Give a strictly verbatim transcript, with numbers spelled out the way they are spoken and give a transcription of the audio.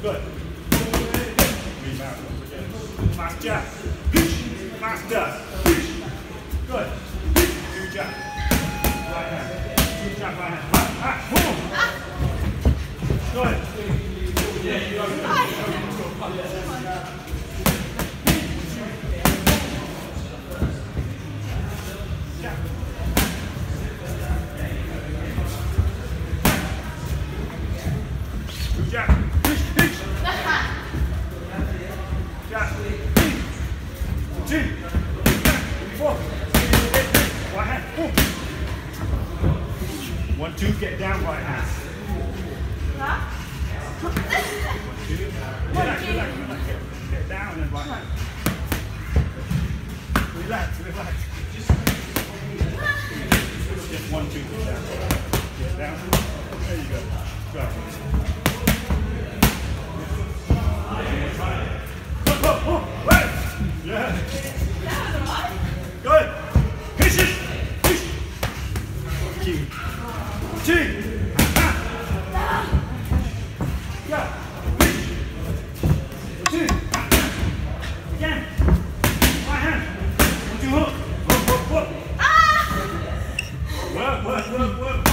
Good. Rebound. Fast jab. Fast jab. Good. Two jab. Right hand. Two jab, right hand. Ha, ha, boom. Good. Yeah, you got it. Jab. Jab. Two. Four. Right hand. Four. One, two, get down, right hand. One, two. Relax, relax, relax. Get, get down and right hand. Relax, relax. Just one, two, get down. Get down. There you go. Go. Yeah. Good. Push it. Push. Two. Two. Yeah. Push. Two. Again. Right hand. One, two, hook. Hook, hook, hook. Work, work, work, work.